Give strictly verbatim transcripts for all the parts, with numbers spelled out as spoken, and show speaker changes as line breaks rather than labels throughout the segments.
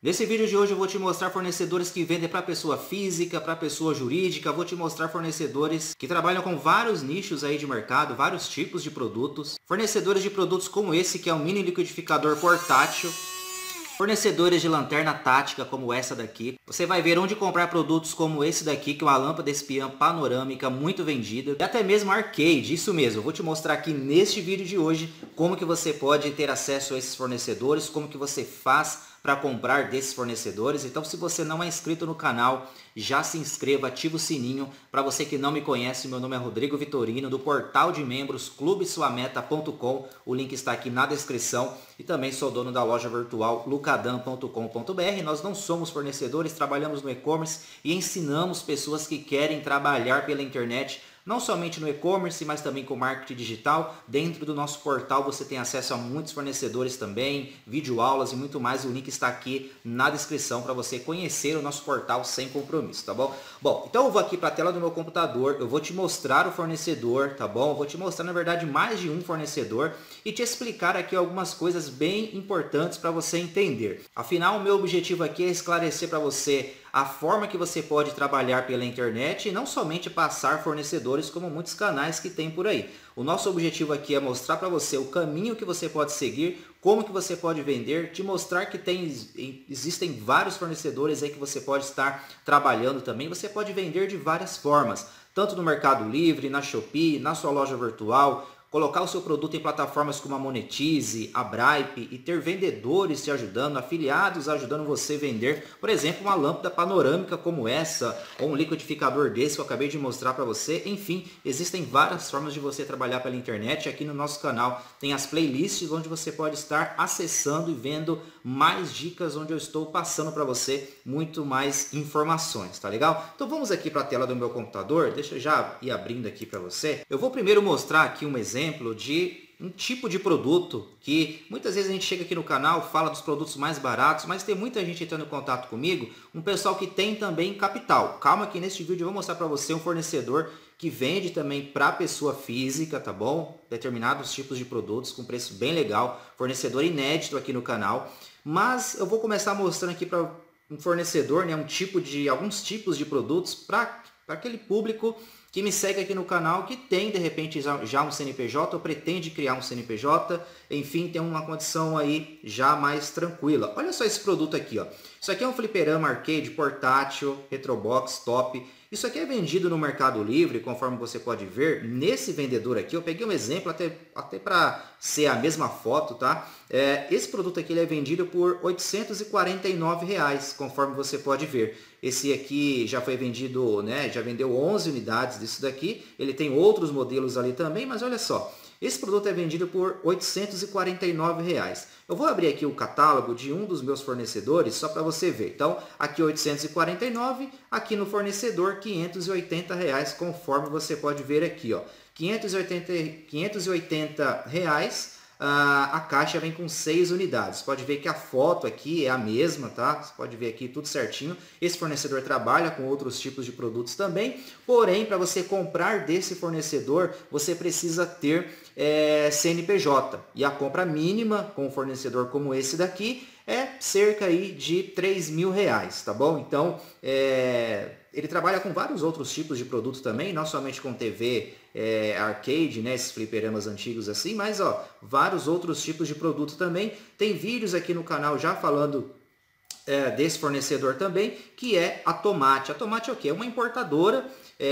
Nesse vídeo de hoje eu vou te mostrar fornecedores que vendem para pessoa física, para pessoa jurídica, vou te mostrar fornecedores que trabalham com vários nichos aí de mercado, vários tipos de produtos, fornecedores de produtos como esse que é um mini liquidificador portátil, fornecedores de lanterna tática como essa daqui. Você vai ver onde comprar produtos como esse daqui, que é uma lâmpada espiã panorâmica muito vendida. E até mesmo arcade, isso mesmo. Eu vou te mostrar aqui neste vídeo de hoje como que você pode ter acesso a esses fornecedores, como que você faz para comprar desses fornecedores. Então, se você não é inscrito no canal, já se inscreva, ativa o sininho. Para você que não me conhece, meu nome é Rodrigo Vitorino, do portal de membros clube sua meta ponto com. O link está aqui na descrição. E também sou dono da loja virtual lucadam ponto com ponto br. Nós não somos fornecedores, trabalhamos no e-commerce e ensinamos pessoas que querem trabalhar pela internet, não somente no e-commerce, mas também com marketing digital. Dentro do nosso portal você tem acesso a muitos fornecedores também, videoaulas e muito mais. O link está aqui na descrição para você conhecer o nosso portal sem compromisso, tá bom? Bom, então eu vou aqui para a tela do meu computador, eu vou te mostrar o fornecedor, tá bom? Eu vou te mostrar, na verdade, mais de um fornecedor e te explicar aqui algumas coisas bem importantes para você entender. Afinal, o meu objetivo aqui é esclarecer para você a forma que você pode trabalhar pela internet e não somente passar fornecedores como muitos canais que tem por aí. O nosso objetivo aqui é mostrar para você o caminho que você pode seguir, como que você pode vender, te mostrar que tem, existem vários fornecedores aí que você pode estar trabalhando também. Você pode vender de várias formas, tanto no Mercado Livre, na Shopee, na sua loja virtual, colocar o seu produto em plataformas como a Monetize, a Bripe e ter vendedores te ajudando, afiliados ajudando você a vender, por exemplo, uma lâmpada panorâmica como essa, ou um liquidificador desse que eu acabei de mostrar para você. Enfim, existem várias formas de você trabalhar pela internet. Aqui no nosso canal tem as playlists onde você pode estar acessando e vendo mais dicas, onde eu estou passando para você muito mais informações, tá legal? Então vamos aqui para a tela do meu computador, deixa eu já ir abrindo aqui para você. Eu vou primeiro mostrar aqui um exemplo de um tipo de produto que muitas vezes a gente chega aqui no canal, fala dos produtos mais baratos, mas tem muita gente entrando em contato comigo, um pessoal que tem também capital. Calma que neste vídeo eu vou mostrar para você um fornecedor que vende também para pessoa física, tá bom? Determinados tipos de produtos com preço bem legal, fornecedor inédito aqui no canal. Mas eu vou começar mostrando aqui para um fornecedor, né, um tipo de alguns tipos de produtos para aquele público que me segue aqui no canal, que tem de repente já um C N P J ou pretende criar um C N P J, enfim, tem uma condição aí já mais tranquila. Olha só esse produto aqui, ó. Isso aqui é um fliperama arcade portátil, retrobox top. Isso aqui é vendido no Mercado Livre, conforme você pode ver. Nesse vendedor aqui, eu peguei um exemplo até, até para ser a mesma foto, tá? É, esse produto aqui ele é vendido por oitocentos e quarenta e nove reais, conforme você pode ver. Esse aqui já foi vendido, né? Já vendeu onze unidades disso daqui. Ele tem outros modelos ali também, mas olha só. Esse produto é vendido por oitocentos e quarenta e nove reais. Eu vou abrir aqui o catálogo de um dos meus fornecedores só para você ver. Então, aqui oitocentos e quarenta e nove, aqui no fornecedor quinhentos e oitenta reais, conforme você pode ver aqui, ó. quinhentos e oitenta, quinhentos e oitenta reais. Uh, a caixa vem com seis unidades. Pode ver que a foto aqui é a mesma, tá? Você pode ver aqui tudo certinho. Esse fornecedor trabalha com outros tipos de produtos também. Porém, para você comprar desse fornecedor, você precisa ter é, C N P J. E a compra mínima com um fornecedor como esse daqui é cerca aí de três mil reais, tá bom? Então, é... ele trabalha com vários outros tipos de produtos também, não somente com T V é, arcade, né, esses fliperamas antigos assim, mas ó, vários outros tipos de produto também. Tem vídeos aqui no canal já falando é, desse fornecedor também, que é a Tomate. A Tomate é o quê? É uma importadora.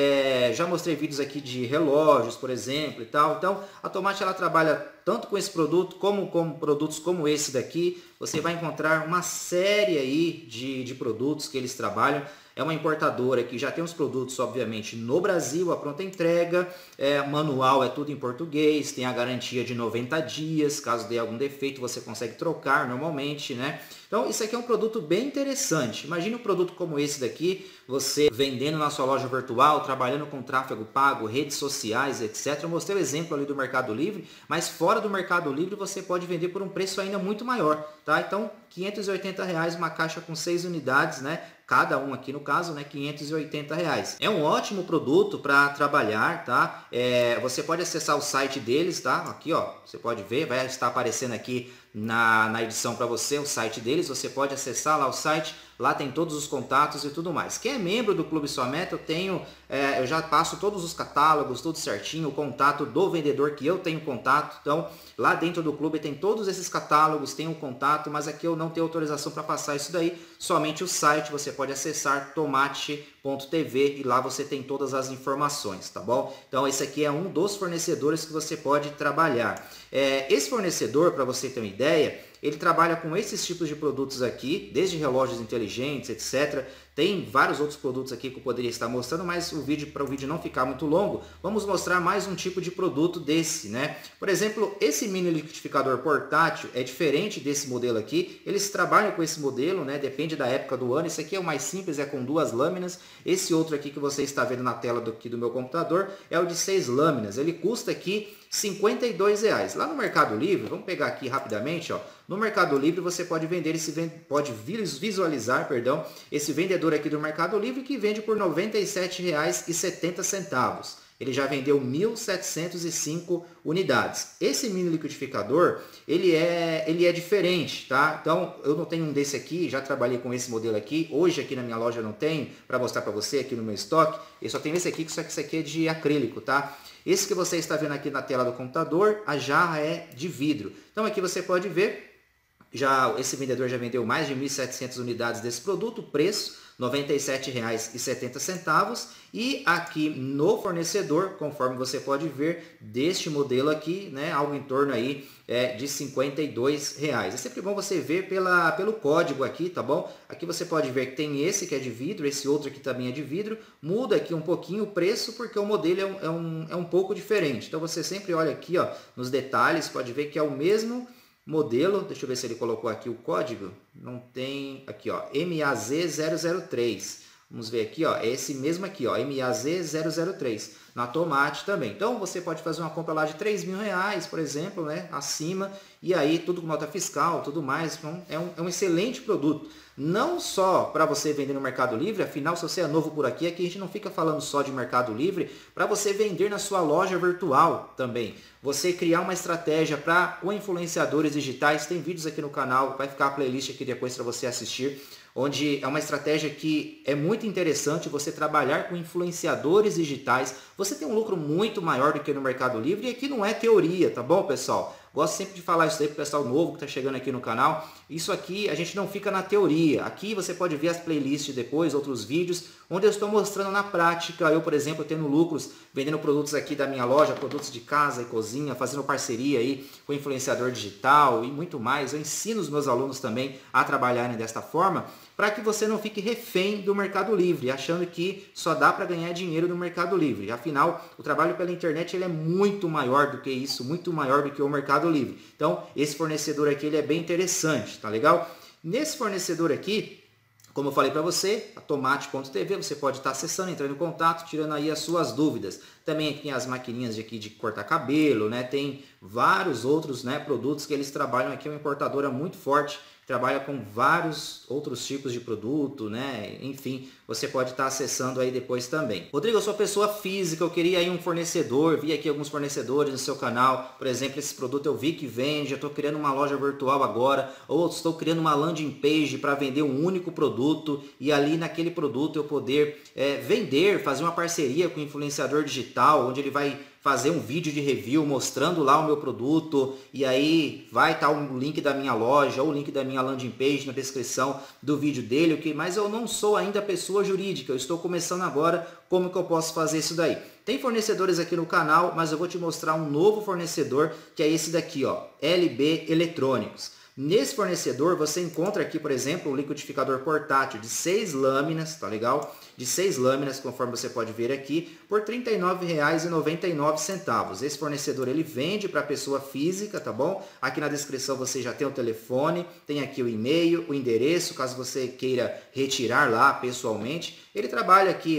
É, já mostrei vídeos aqui de relógios, por exemplo, e tal. Então, a Tomate ela trabalha tanto com esse produto como com produtos como esse daqui. Você vai encontrar uma série aí de, de produtos que eles trabalham. É uma importadora que já tem os produtos, obviamente, no Brasil, a pronta entrega, é, manual é tudo em português, tem a garantia de noventa dias, caso dê algum defeito você consegue trocar normalmente, né? Então isso aqui é um produto bem interessante. Imagina um produto como esse daqui, você vendendo na sua loja virtual, trabalhando com tráfego pago, redes sociais, etcétera. Eu mostrei o exemplo ali do Mercado Livre, mas fora do Mercado Livre você pode vender por um preço ainda muito maior, tá? Então quinhentos e oitenta reais, uma caixa com seis unidades, né? Cada um aqui no caso, né, quinhentos e oitenta reais. É um ótimo produto para trabalhar, tá? É, você pode acessar o site deles, tá? Aqui, ó, você pode ver, vai estar aparecendo aqui na, na edição para você, o site deles, você pode acessar lá o site, lá tem todos os contatos e tudo mais. Quem é membro do Clube Sua Meta, eu tenho, é, eu já passo todos os catálogos, tudo certinho, o contato do vendedor que eu tenho contato. Então, lá dentro do clube tem todos esses catálogos, tem um contato, mas aqui eu não tenho autorização para passar isso daí, somente o site, você pode acessar tomate ponto tv e lá você tem todas as informações, tá bom? Então, esse aqui é um dos fornecedores que você pode trabalhar. É, esse fornecedor, para você ter uma ideia, ele trabalha com esses tipos de produtos aqui, desde relógios inteligentes, etcétera. Tem vários outros produtos aqui que eu poderia estar mostrando, mas o vídeo, para o vídeo não ficar muito longo, vamos mostrar mais um tipo de produto desse, né? Por exemplo, esse mini liquidificador portátil é diferente desse modelo aqui. Eles trabalham com esse modelo, né? Depende da época do ano. Esse aqui é o mais simples, é com duas lâminas. Esse outro aqui que você está vendo na tela do, aqui do meu computador é o de seis lâminas. Ele custa aqui cinquenta e dois reais. Lá no Mercado Livre, vamos pegar aqui rapidamente, ó. No Mercado Livre você pode vender esse pode visualizar, perdão, esse vendedor aqui do Mercado Livre que vende por noventa e sete reais e setenta centavos. Ele já vendeu mil setecentos e cinco unidades. Esse mini liquidificador, ele é, ele é diferente, tá? Então, eu não tenho um desse aqui, já trabalhei com esse modelo aqui. Hoje aqui na minha loja eu não tenho, para mostrar para você aqui no meu estoque. Eu só tenho esse aqui, só que esse aqui é de acrílico, tá? Esse que você está vendo aqui na tela do computador, a jarra é de vidro. Então, aqui você pode ver, já esse vendedor já vendeu mais de mil e setecentas unidades desse produto, preço noventa e sete reais e setenta centavos, e aqui no fornecedor, conforme você pode ver, deste modelo aqui, né, algo em torno aí é, de cinquenta e dois reais. É sempre bom você ver pela, pelo código aqui, tá bom? Aqui você pode ver que tem esse que é de vidro, esse outro aqui também é de vidro, muda aqui um pouquinho o preço porque o modelo é um, é um, é um pouco diferente. Então você sempre olha aqui, ó, nos detalhes, pode ver que é o mesmo modelo. Deixa eu ver se ele colocou aqui o código. Não tem aqui, ó, M A Z zero zero três. Vamos ver aqui, ó, é esse mesmo aqui, ó, M A Z zero zero três. Na Tomate também. Então você pode fazer uma compra lá de três mil reais, por exemplo, né, acima, e aí tudo com nota fiscal, tudo mais. Então é um, é um excelente produto. Não só para você vender no Mercado Livre, afinal, se você é novo por aqui, aqui a gente não fica falando só de Mercado Livre, para você vender na sua loja virtual também. Você criar uma estratégia para os influenciadores digitais, tem vídeos aqui no canal, vai ficar a playlist aqui depois para você assistir, onde é uma estratégia que é muito interessante você trabalhar com influenciadores digitais. Você tem um lucro muito maior do que no Mercado Livre, e aqui não é teoria, tá bom, pessoal? Gosto sempre de falar isso aí para o pessoal novo que está chegando aqui no canal. Isso aqui a gente não fica na teoria. Aqui você pode ver as playlists depois, outros vídeos, onde eu estou mostrando na prática. Eu, por exemplo, tendo lucros, vendendo produtos aqui da minha loja, produtos de casa e cozinha, fazendo parceria aí com influenciador digital e muito mais. Eu ensino os meus alunos também a trabalharem desta forma, para que você não fique refém do Mercado Livre, achando que só dá para ganhar dinheiro no Mercado Livre. Afinal, o trabalho pela internet ele é muito maior do que isso, muito maior do que o Mercado Livre. Então, esse fornecedor aqui ele é bem interessante, tá legal? Nesse fornecedor aqui, como eu falei para você, a tomate ponto tv, você pode estar acessando, entrando em contato, tirando aí as suas dúvidas. Também tem as maquininhas de aqui de cortar cabelo, né? Tem vários outros, né, produtos que eles trabalham aqui, é uma importadora muito forte, trabalha com vários outros tipos de produto, né? Enfim, você pode estar acessando aí depois também. Rodrigo, eu sou pessoa física, eu queria aí um fornecedor, vi aqui alguns fornecedores no seu canal, por exemplo, esse produto eu vi que vende, eu estou criando uma loja virtual agora, ou estou criando uma landing page para vender um único produto, e ali naquele produto eu poder é, vender, fazer uma parceria com o influenciador digital, onde ele vai fazer um vídeo de review mostrando lá o meu produto, e aí vai estar o link da minha loja ou o link da minha landing page na descrição do vídeo dele, okay? Mas eu não sou ainda pessoa jurídica, eu estou começando agora, como que eu posso fazer isso daí? Tem fornecedores aqui no canal, mas eu vou te mostrar um novo fornecedor, que é esse daqui, ó, L B Eletrônicos. Nesse fornecedor você encontra aqui, por exemplo, um liquidificador portátil de seis lâminas, tá legal? De seis lâminas, conforme você pode ver aqui, por trinta e nove reais e noventa e nove centavos. Esse fornecedor ele vende para pessoa física, tá bom? Aqui na descrição você já tem o telefone, tem aqui o e-mail, o endereço, caso você queira retirar lá pessoalmente. Ele trabalha aqui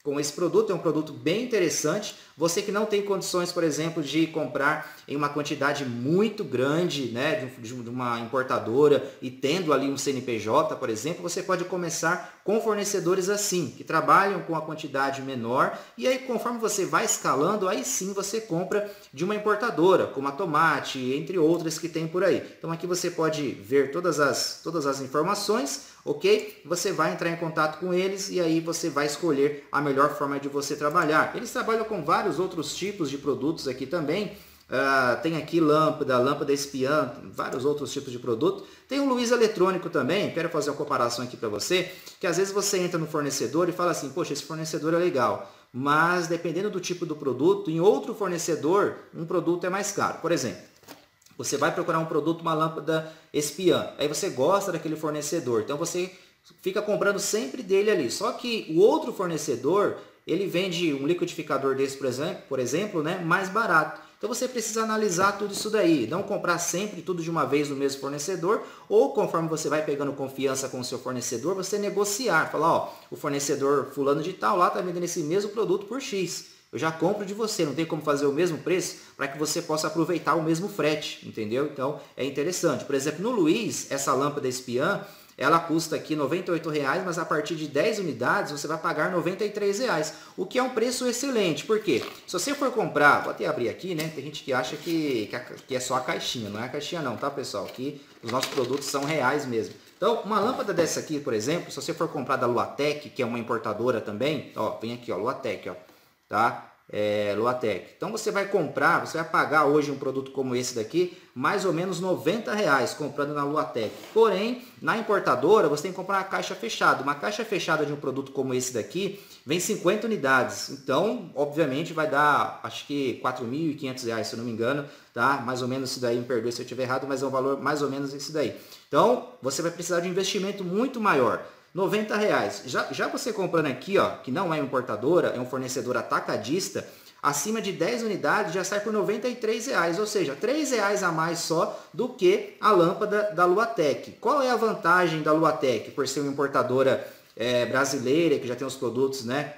com esse produto. É um produto bem interessante. Você que não tem condições, por exemplo, de comprar em uma quantidade muito grande, né, de uma importadora e tendo ali um C N P J, por exemplo, você pode começar com fornecedores assim, que trabalham com a quantidade menor, e aí conforme você vai escalando, aí sim você compra de uma importadora, como a Tomate, entre outras que tem por aí. Então aqui você pode ver todas as, todas as informações, ok? Você vai entrar em contato com eles e aí você vai escolher a melhor forma de você trabalhar. Eles trabalham com vários outros tipos de produtos aqui também. Uh, tem aqui lâmpada, lâmpada espiã, vários outros tipos de produto. Tem o Luiz Eletrônico também, quero fazer uma comparação aqui para você, que às vezes você entra no fornecedor e fala assim, poxa, esse fornecedor é legal, mas dependendo do tipo do produto, em outro fornecedor, um produto é mais caro. Por exemplo, você vai procurar um produto, uma lâmpada espiã, aí você gosta daquele fornecedor, então você fica comprando sempre dele ali. Só que o outro fornecedor, ele vende um liquidificador desse, por exemplo, por exemplo, né, mais barato. Então você precisa analisar tudo isso daí, não comprar sempre tudo de uma vez no mesmo fornecedor, ou conforme você vai pegando confiança com o seu fornecedor, você negociar, falar, ó, o fornecedor fulano de tal lá está vendendo esse mesmo produto por X. Eu já compro de você, não tem como fazer o mesmo preço para que você possa aproveitar o mesmo frete, entendeu? Então é interessante. Por exemplo, no Luiz, essa lâmpada espiã, ela custa aqui noventa e oito reais, mas a partir de dez unidades você vai pagar noventa e três reais, o que é um preço excelente. Por quê? Se você for comprar, vou até abrir aqui, né? Tem gente que acha que, que é só a caixinha, não é a caixinha não, tá, pessoal? Aqui os nossos produtos são reais mesmo. Então, uma lâmpada dessa aqui, por exemplo, se você for comprar da Luatec, que é uma importadora também, ó, vem aqui, ó, Luatec, ó, tá? É, Luatec. Então você vai comprar, você vai pagar hoje um produto como esse daqui, mais ou menos noventa reais comprando na Luatec. Porém, na importadora você tem que comprar uma caixa fechada. Uma caixa fechada de um produto como esse daqui vem cinquenta unidades. Então, obviamente, vai dar, acho que quatro mil e quinhentos reais, se eu não me engano, tá? Mais ou menos isso daí, me perdoe se eu estiver errado, mas é um valor mais ou menos esse daí. Então, você vai precisar de um investimento muito maior. noventa reais. Já, já você comprando aqui, ó, que não é importadora, é um fornecedor atacadista, acima de dez unidades já sai por noventa e três reais, ou seja, três reais a mais só do que a lâmpada da Luatec. Qual é a vantagem da Luatec por ser uma importadora é, brasileira, que já tem os produtos, né,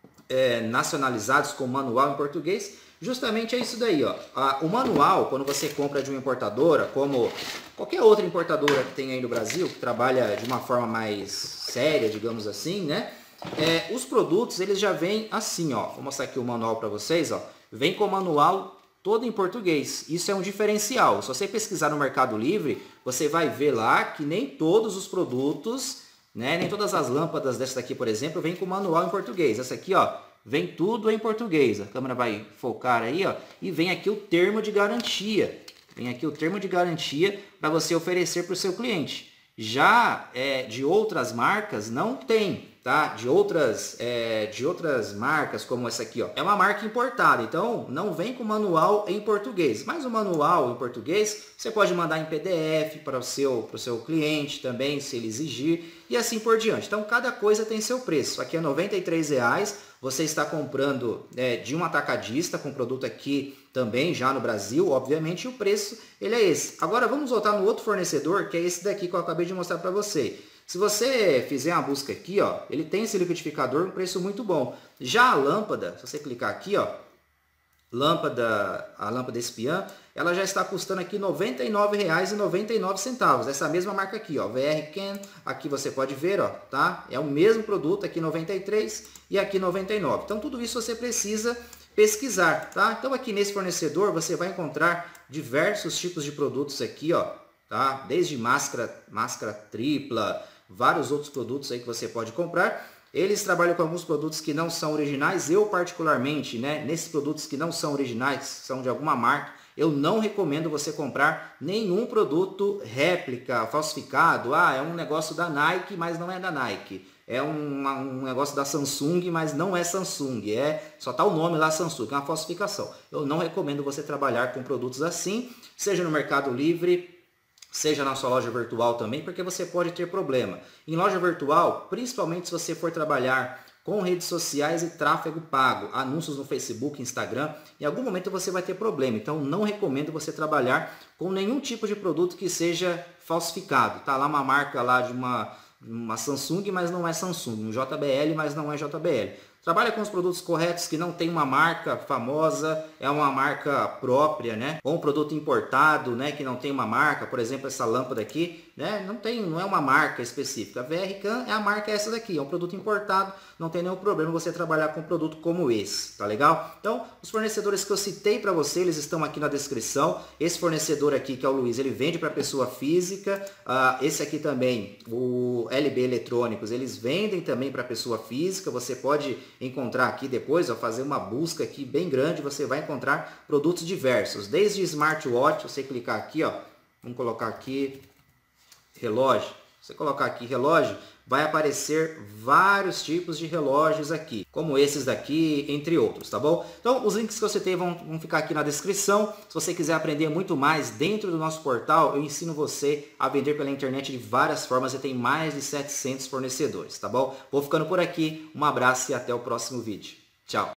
é, nacionalizados com manual em português? Justamente é isso daí, ó. O manual, quando você compra de uma importadora, como qualquer outra importadora que tem aí no Brasil, que trabalha de uma forma mais séria, digamos assim, né? É, os produtos, eles já vêm assim, ó. Vou mostrar aqui o manual para vocês, ó. Vem com o manual todo em português. Isso é um diferencial. Se você pesquisar no Mercado Livre, você vai ver lá que nem todos os produtos, né? Nem todas as lâmpadas dessa daqui, por exemplo, vem com o manual em português. Essa aqui, ó, vem tudo em português. A câmera vai focar aí, ó, e vem aqui o termo de garantia. Vem aqui o termo de garantia para você oferecer para o seu cliente. Já é, de outras marcas não tem, tá? De outras, é, de outras marcas, como essa aqui, ó, é uma marca importada, então não vem com manual em português. Mas o manual em português você pode mandar em P D F para o seu, para o seu cliente também, se ele exigir, e assim por diante. Então cada coisa tem seu preço. Aqui é noventa e três reais. Você está comprando é, de um atacadista com produto aqui também já no Brasil, obviamente, e o preço ele é esse. Agora vamos voltar no outro fornecedor, que é esse daqui que eu acabei de mostrar para você. Se você fizer uma busca aqui, ó, ele tem esse liquidificador com preço muito bom. Já a lâmpada, se você clicar aqui, ó, lâmpada, a lâmpada espiã, ela já está custando aqui noventa e nove reais e noventa e nove centavos. Essa mesma marca aqui, ó, V R Ken, aqui você pode ver, ó, tá? É o mesmo produto, aqui noventa e três e aqui noventa e nove. Então tudo isso você precisa pesquisar, tá? Então aqui nesse fornecedor você vai encontrar diversos tipos de produtos aqui, ó, tá? Desde máscara, máscara tripla, vários outros produtos aí que você pode comprar. Eles trabalham com alguns produtos que não são originais. Eu particularmente, né, nesses produtos que não são originais, são de alguma marca, eu não recomendo você comprar nenhum produto réplica, falsificado. Ah, é um negócio da Nike, mas não é da Nike. É um, um negócio da Samsung, mas não é Samsung. É, só está o nome lá Samsung, é uma falsificação. Eu não recomendo você trabalhar com produtos assim, seja no Mercado Livre, seja na sua loja virtual também, porque você pode ter problema. Em loja virtual, principalmente se você for trabalhar com redes sociais e tráfego pago, anúncios no Facebook, Instagram, em algum momento você vai ter problema. Então não recomendo você trabalhar com nenhum tipo de produto que seja falsificado. Tá lá uma marca lá de uma, uma Samsung, mas não é Samsung, um J B L, mas não é J B L. Trabalha com os produtos corretos que não tem uma marca famosa, é uma marca própria, né? Ou um produto importado, né? Que não tem uma marca, por exemplo, essa lâmpada aqui, né? Não tem, não é uma marca específica. A V R Can é a marca essa daqui, é um produto importado, não tem nenhum problema você trabalhar com um produto como esse, tá legal? Então, os fornecedores que eu citei para você, eles estão aqui na descrição. Esse fornecedor aqui, que é o Luiz, ele vende para pessoa física. Uh, esse aqui também, o L B Eletrônicos, eles vendem também para pessoa física. Você pode encontrar aqui depois, ó, fazer uma busca aqui bem grande, você vai encontrar produtos diversos, desde smartwatch, você clicar aqui, ó, vamos colocar aqui relógio, você colocar aqui relógio, vai aparecer vários tipos de relógios aqui, como esses daqui, entre outros, tá bom? Então, os links que eu citei vão, vão ficar aqui na descrição. Se você quiser aprender muito mais dentro do nosso portal, eu ensino você a vender pela internet de várias formas e tem mais de setecentos fornecedores, tá bom? Vou ficando por aqui, um abraço e até o próximo vídeo. Tchau!